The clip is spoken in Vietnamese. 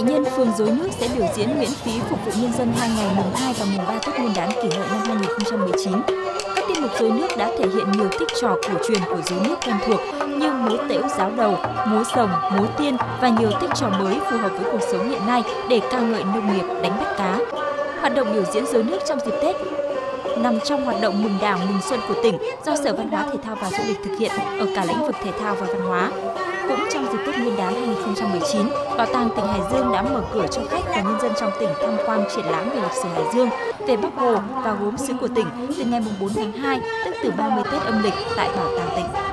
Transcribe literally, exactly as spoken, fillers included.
nhân phường Rối Nước sẽ biểu diễn miễn phí phục vụ nhân dân hai ngày mùng hai và mùng ba Tết Nguyên đán Kỷ Hợi năm hai nghìn không trăm mười chín. Các tiết mục Rối Nước đã thể hiện nhiều tích trò cổ truyền của Rối Nước quen thuộc như múa tễu giáo đầu, múa rồng, múa tiên và nhiều tích trò mới phù hợp với cuộc sống hiện nay để ca ngợi nông nghiệp, đánh bắt cá. Hoạt động biểu diễn Rối Nước trong dịp Tết nằm trong hoạt động mừng Đảng, mừng Xuân của tỉnh do Sở Văn hóa Thể thao và Du lịch thực hiện ở cả lĩnh vực thể thao và văn hóa. Cũng trong dịp Tết Nguyên đán hai nghìn không trăm mười chín, Bảo tàng tỉnh Hải Dương đã mở cửa cho khách và nhân dân trong tỉnh tham quan triển lãm về lịch sử Hải Dương, về Bắc Hồ và gốm sứ của tỉnh từ ngày bốn tháng hai, tức từ ba mươi Tết âm lịch tại Bảo tàng tỉnh.